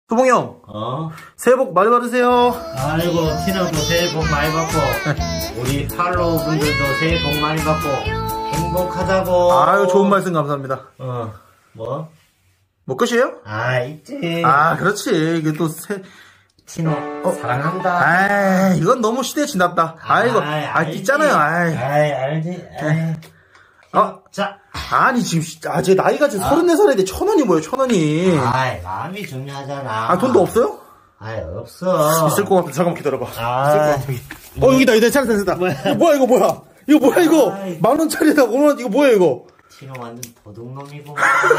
수봉이 형, 새해 복 많이 받으세요. 아이고, 티너도 새해 복 많이 받고, 우리 팔로우 분들도 새해 복 많이 받고, 행복하자고. 아유, 좋은 말씀 감사합니다. 뭐 끝이에요? 있지. 그렇지. 이게 또 티너, 사랑한다. 이건 너무 시대에 지났다. 있잖아요. 알지. 자. 아니, 지금, 제 나이가 지금 34살인데 1,000원이 뭐예요, 1,000원이. 마음이 중요하잖아. 돈도 없어요? 없어. 있을 것 같아. 잠깐만 기다려봐. 있을 것 같아. 여기다, 찾았다. 뭐야, 이거 뭐야? 이거 뭐야, 이거? 10,000원짜리다, 5,000원, 이거 뭐야, 이거? 티너 완전 도둑놈이구만.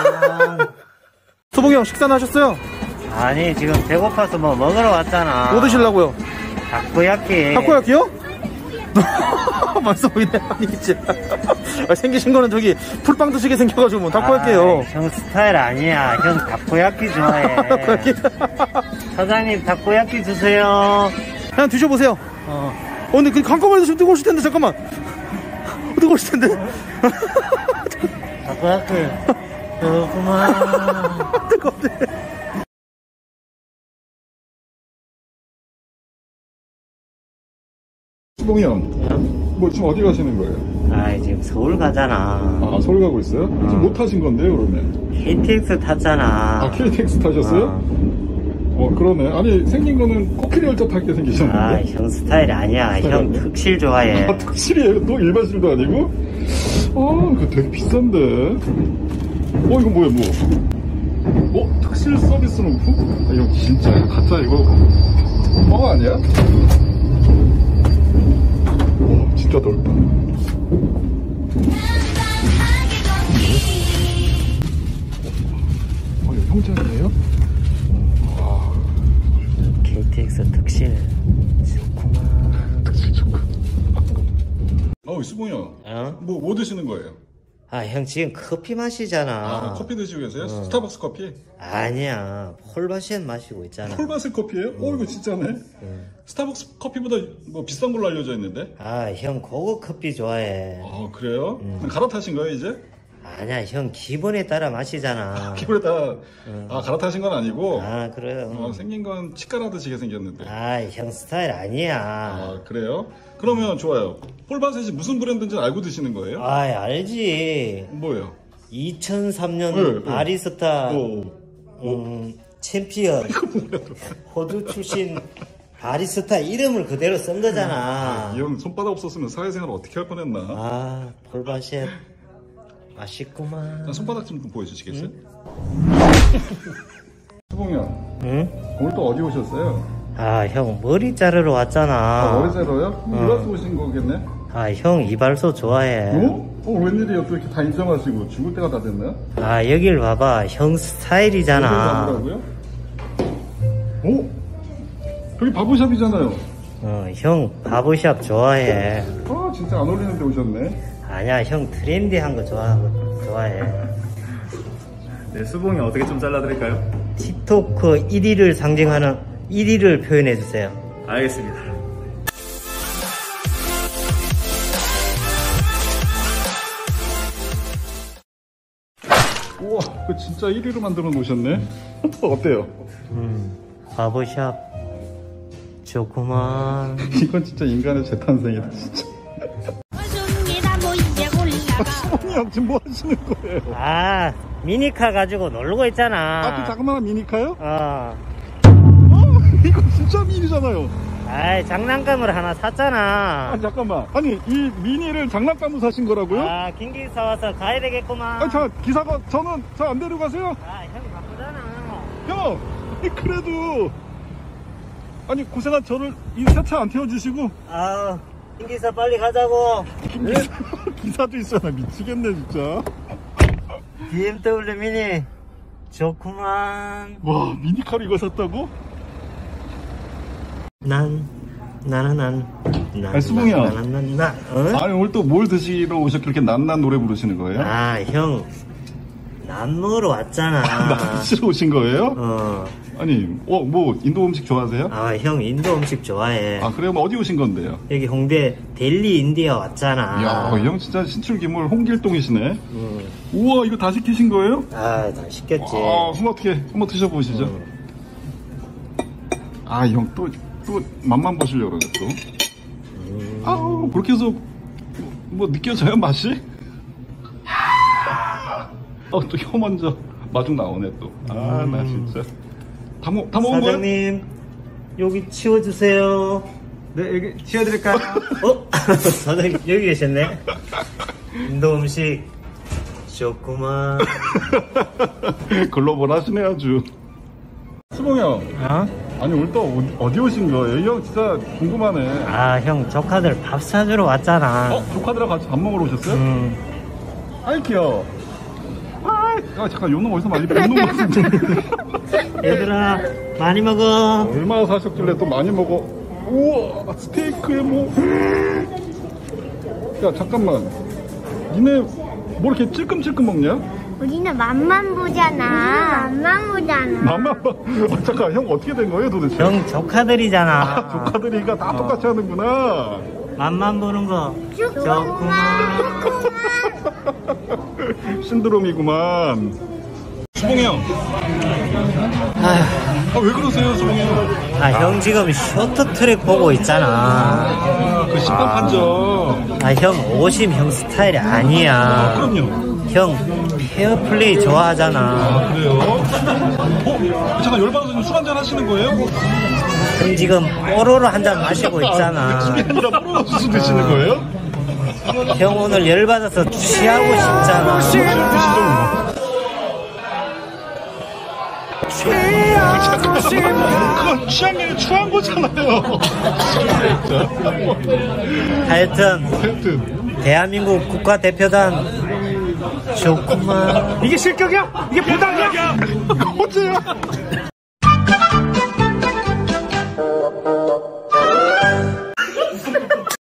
수봉이 형, 식사는 하셨어요? 아니, 지금 배고파서 뭐 먹으러 왔잖아. 뭐 드시려고요? 타코야끼. 타코야끼요? 맛있어 보이네. 아니, 진짜. 생기신 거는 저기 풀빵 드시게 생겨가지고 뭐 타코야끼요. 형 스타일 아니야. 형 타코야끼 좋아해. 타코야끼. 사장님 타코야끼 주세요. 그냥 드셔보세요. 근데 그 한꺼번에 드시면 뜨거우실 텐데, 잠깐만. 뜨거우실 텐데. 타코야끼. 그렇구만. 뜨거운데. 수봉이 형, 뭐 지금 어디 가시는 거예요? 지금 서울 가잖아. 서울 가고 있어요? 지금 못 타신 건데요, 그러면? KTX 탔잖아. KTX 타셨어요? 그러네. 아니, 생긴 거는 코끼리 열차 타게 생기셨는데. 형 스타일 아니야. 형 특실 좋아해. 특실이에요? 또 일반실도 아니고? 그거 되게 비싼데. 이거 뭐야, 특실 서비스 룸프? 이거 진짜 가짜 이거 아니야? 진짜 넓다. 이거 형제인데요? KTX 특실 좋구만. 특실 좋구나. 수봉이 형. 뭐 드시는 거예요? 형 지금 커피 마시잖아. 커피 드시고 계세요? 스타벅스 커피? 아니야. 폴바시엔 마시고 있잖아. 폴바스 커피예요? 이거 진짜네. 스타벅스 커피보다 뭐 비싼 걸로 알려져 있는데? 형 고급 커피 좋아해. 그래요? 갈아타신 거예요, 이제? 아니야, 형 기분에 따라 마시잖아. 기분에 따라 갈아타신 건 아니고? 그래요. 생긴 건 치과라 드시게 생겼는데. 형 스타일 아니야. 그래요? 그러면 좋아요. 폴바셋이 무슨 브랜드인지 알고 드시는 거예요? 알지. 뭐예요? 2003년 바리스타 챔피언. 호주 출신 바리스타 이름을 그대로 쓴 거잖아. 이 형 손바닥 없었으면 사회생활 어떻게 할 뻔했나? 폴바셋 맛있구만. 손바닥 좀 보여주시겠어요? 수봉이 형. 오늘 또 어디 오셨어요? 형 머리 자르러 왔잖아. 머리 자르러요? 이발소 오신 거겠네? 형 이발소 좋아해. 웬일이에요? 또 이렇게 다 인정하시고 죽을 때가 다 됐나요? 여길 봐봐. 형 스타일이잖아. 뭐라고요? 여기 바보샵이잖아요. 형 바보샵 좋아해. 진짜 안 어울리는데 오셨네. 아니야, 형 트렌디한 거 좋아해. 네, 수봉이 어떻게 좀 잘라드릴까요? 틱토크 1위를 상징하는 1위를 표현해주세요. 알겠습니다. 우와, 그 진짜 1위로 만들어 놓으셨네. 어때요? 바보샵 좋구만. 이건 진짜 인간의 재탄생이다, 진짜. 수봉이 형 지금 뭐 하시는 거예요? 미니카 가지고 놀고 있잖아. 그 자그마한 미니카요? 이거 진짜 미니잖아요. 장난감을 하나 샀잖아. 잠깐만. 아니, 이 미니를 장난감으로 사신 거라고요? 김기사 와서 가야 되겠구만. 기사가 저는 저 안 데리고 가세요? 형 바쁘잖아. 형, 그래도 고생한 저를 이 세차 안 태워주시고. 김기사 빨리 가자고. 기사도 있어요. 나 미치겠네 진짜. BMW 미니 좋구만. 와, 미니카로 이거 샀다고? 수봉이 형. 오늘 또 뭘 드시러 오셨길래 그렇게 난난 노래 부르시는 거예요? 형 난 먹으러 왔잖아. 난 드시러 오신 거예요? 뭐 인도 음식 좋아하세요? 형 인도 음식 좋아해. 그래요? 뭐 어디 오신 건데요? 여기 홍대 델리 인디아 왔잖아. 이야, 이 형 진짜 신출기물 홍길동이시네. 우와, 이거 다 시키신 거예요? 다 시켰지. 그럼 어떻게 한번 드셔보시죠. 아, 형 또 맛만 보시려고 그러네 또. 아우, 그렇게 해서 뭐 느껴져요 맛이? 또 혀 먼저 마중 나오네 또. 아, 나 진짜 다 먹은 거야? 사장님, 여기 치워주세요. 네, 여기 치워드릴까요? 사장님, 여기 계셨네. 인도 음식 좋구만. 글로벌 하시네 아주. 수봉이 형, 아니 오늘 또 어디 오신 거예요? 이 형 진짜 궁금하네. 아, 형, 조카들 밥 사주러 왔잖아. 조카들하고 같이 밥 먹으러 오셨어요? 아이 귀여워. 아, 잠깐 요놈 어디서 많이 본 놈 같은데. 얘들아, 많이 먹어. 얼마나 사셨길래 또 많이 먹어. 우와, 스테이크에 뭐. 야, 잠깐만. 니네 뭐 이렇게 찔끔찔끔 먹냐? 우리는 맛만 보잖아. 맘만 봐. 잠깐, 형 어떻게 된 거예요 도대체? 형, 조카들이잖아. 조카들이가 다 똑같이 하는구나. 맛만 보는 거 좋구만. 신드롬이구만. 수봉이 형. 왜 그러세요, 수봉이 형? 아, 형 지금 쇼트트랙 보고 있잖아. 그 심판 판정. 아, 형 오심 형 스타일이 아니야. 그럼요. 형 페어플레이 좋아하잖아. 그래요? 잠깐 열받아서 술 한잔 하시는 거예요? 형 지금 뽀로로 한 잔 마시고 있잖아. 그게 아니라 뽀로로 주스 드시는 거예요? 형 오늘 열받아서 취하고 싶잖아. 그건 취한 게 추한 거잖아요. 하여튼 대한민국 국가대표단 좋구만. 이게 실격이야? 이게 부당이야? 어째요?